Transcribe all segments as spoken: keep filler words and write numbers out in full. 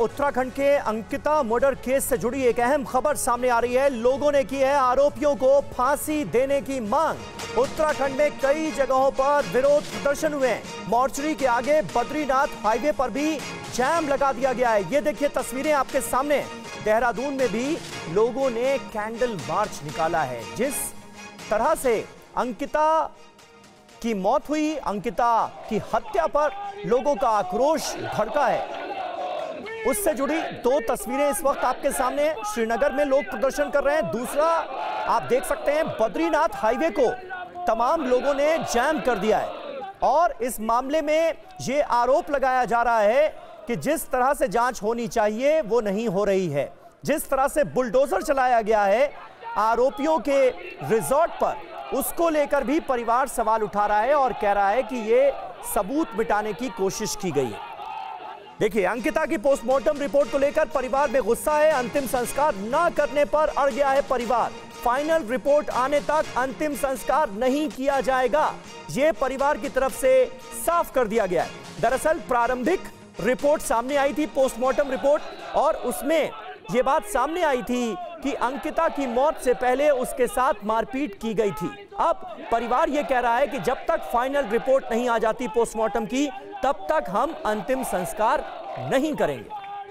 उत्तराखंड के Ankita murder case से जुड़ी एक अहम खबर सामने आ रही है। लोगों ने की है आरोपियों को फांसी देने की मांग। उत्तराखंड में कई जगहों पर विरोध प्रदर्शन हुए हैं। मोर्चरी के आगे बद्रीनाथ हाईवे पर भी जैम लगा दिया गया है। ये देखिए तस्वीरें आपके सामने। देहरादून में भी लोगों ने कैंडल मार्च निकाला है। जिस तरह से अंकिता की मौत हुई, अंकिता की हत्या पर लोगों का आक्रोश भड़का है, उससे जुड़ी दो तस्वीरें इस वक्त आपके सामने हैं। श्रीनगर में लोग प्रदर्शन कर रहे हैं। दूसरा आप देख सकते हैं बद्रीनाथ हाईवे को तमाम लोगों ने जैम कर दिया है और इस मामले में यह आरोप लगाया जा रहा है कि जिस तरह से जांच होनी चाहिए वो नहीं हो रही है। जिस तरह से बुलडोजर चलाया गया है आरोपियों के रिजॉर्ट पर, उसको लेकर भी परिवार सवाल उठा रहा है और कह रहा है कि यह सबूत मिटाने की कोशिश की गई है। देखिए, अंकिता की पोस्टमार्टम रिपोर्ट को लेकर परिवार में गुस्सा है। अंतिम संस्कार न करने पर अड़ गया है परिवार। फाइनल रिपोर्ट आने तक अंतिम संस्कार नहीं किया जाएगा, यह परिवार की तरफ से साफ कर दिया गया है। दरअसल प्रारंभिक रिपोर्ट सामने आई थी, पोस्टमार्टम रिपोर्ट, और उसमें यह बात सामने आई थी कि अंकिता की मौत से पहले उसके साथ मारपीट की गई थी। अब परिवार यह कह रहा है कि जब तक फाइनल रिपोर्ट नहीं आ जाती पोस्टमार्टम की, तब तक हम अंतिम संस्कार नहीं करेंगे।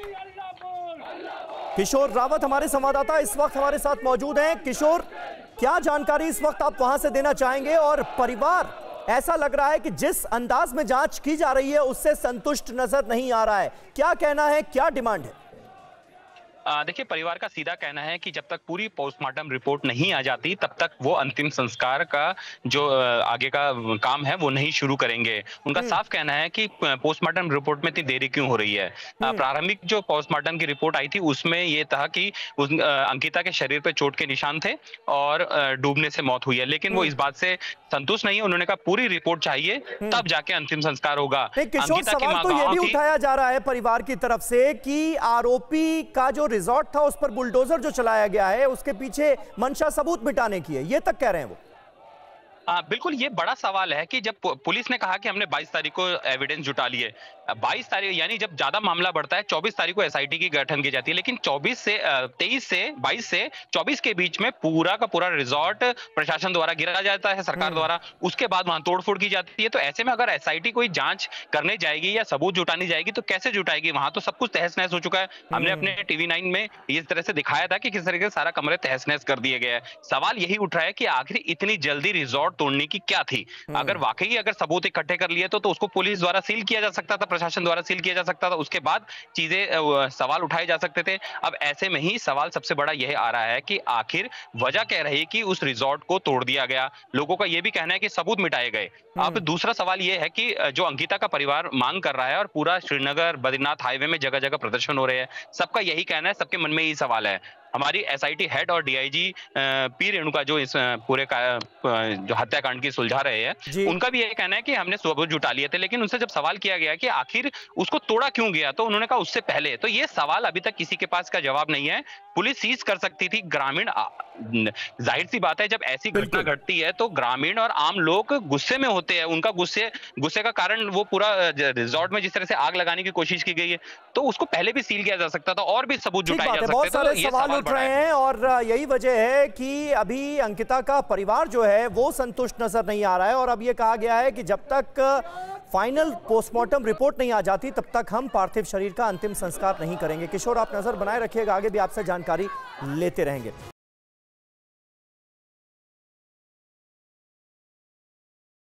किशोर रावत हमारे संवाददाता इस वक्त हमारे साथ मौजूद हैं। किशोर, क्या जानकारी इस वक्त आप वहां से देना चाहेंगे? और परिवार, ऐसा लग रहा है कि जिस अंदाज में जांच की जा रही है उससे संतुष्ट नजर नहीं आ रहा है। क्या कहना है, क्या डिमांड है? देखिए, परिवार का सीधा कहना है कि जब तक पूरी पोस्टमार्टम रिपोर्ट नहीं आ जाती तब तक वो अंतिम संस्कार का जो आगे का काम है वो नहीं शुरू करेंगे। उनका साफ कहना है कि पोस्टमार्टम रिपोर्ट में इतनी देरी क्यों हो रही है। प्रारंभिक जो पोस्टमार्टम की रिपोर्ट आई थी उसमें ये था कि उस अंकिता के शरीर पे चोट के निशान थे और डूबने से मौत हुई है, लेकिन वो इस बात से संतुष्ट नहीं है। उन्होंने कहा पूरी रिपोर्ट चाहिए तब जाके अंतिम संस्कार होगा। किशोर, सवाल तो ये भी उठाया जा रहा है परिवार की तरफ से कि आरोपी का जो रिजॉर्ट था उस पर बुलडोजर जो चलाया गया है उसके पीछे मंशा सबूत मिटाने की है, ये तक कह रहे हैं वो। आ, बिल्कुल, ये बड़ा सवाल है कि जब पुलिस ने कहा कि हमने बाईस तारीख को एविडेंस जुटा लिए, बाईस तारीख यानी जब ज्यादा मामला बढ़ता है चौबीस तारीख को एसआईटी की गठन की जाती है, लेकिन चौबीस से तेईस से बाईस से चौबीस के बीच में पूरा का पूरा रिजॉर्ट प्रशासन द्वारा गिरा जाता है, सरकार द्वारा। उसके बाद वहां तोड़फोड़ की जाती है। तो ऐसे में अगर एसआईटी कोई जांच करने जाएगी या सबूत जुटानी जाएगी तो कैसे जुटाएगी? वहां तो सब कुछ तहस नहस हो चुका है। हमने अपने टीवी नाइन में इस तरह से दिखाया था कि किस तरीके से सारा कमरे तहस नहस कर दिए गए हैं। सवाल यही उठ रहा है कि आखिर इतनी जल्दी रिजॉर्ट तोड़ने की क्या थी? अगर वाकई अगर सबूत इकट्ठे कर लिए तो, तो उसको पुलिस द्वारा सील किया जा सकता था, प्रशासन द्वारा सील किया जा सकता था, उसके बाद चीजें सवाल उठाए जा सकते थे। अब ऐसे में ही सवाल सबसे बड़ा यह आ रहा है कि आखिर वजह कह रही कि उस रिजॉर्ट को तोड़ दिया गया। लोगों का यह भी कहना है कि सबूत मिटाए गए। अब दूसरा सवाल यह है कि जो अंकिता का परिवार मांग कर रहा है और पूरा श्रीनगर बद्रीनाथ हाईवे में जगह जगह प्रदर्शन हो रहे हैं, सबका यही कहना है, सबके मन में यही सवाल है। हमारी एसआईटी हेड और डीआईजी पी रेणुका जो इस पूरे जो हत्याकांड की सुलझा रहे हैं, उनका भी यही कहना है कि हमने सबूत जुटा लिए थे, लेकिन उनसे जब सवाल किया गया कि आखिर उसको तोड़ा क्यों गया तो उन्होंने कहा उससे पहले। तो ये सवाल अभी तक किसी के पास का जवाब नहीं है। पुलिस सीज कर सकती थी, ग्रामीण, जाहिर सी बात है जब ऐसी घटना घटती है तो ग्रामीण और आम लोग गुस्से में होते हैं। उनका गुस्से गुस्से का कारण वो पूरा रिजॉर्ट में जिस तरह से आग लगाने की कोशिश की गई है तो उसको पहले भी सील किया जा सकता था और भी सबूत जुटाए जा सकते थे। तो ये सवाल उठ रहे हैं और यही वजह है कि अभी अंकिता का परिवार जो है वो संतुष्ट नजर नहीं आ रहा है और अब ये कहा गया है कि जब तक फाइनल पोस्टमार्टम रिपोर्ट नहीं आ जाती तब तक हम पार्थिव शरीर का अंतिम संस्कार नहीं करेंगे। किशोर, आप नजर बनाए रखिएगा, आगे भी आपसे जानकारी लेते रहेंगे।